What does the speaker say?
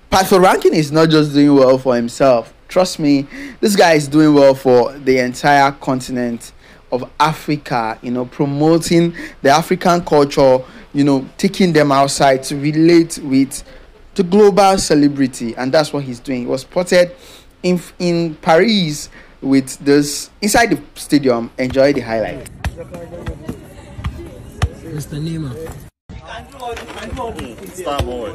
Patoranking is not just doing well for himself. Trust me, this guy is doing well for the entire continent of Africa, promoting the African culture, taking them outside to relate with the global celebrity. And that's what he's doing. He was spotted in Paris with this inside the stadium. Enjoy the highlight. Mr. Neymar. Star boy.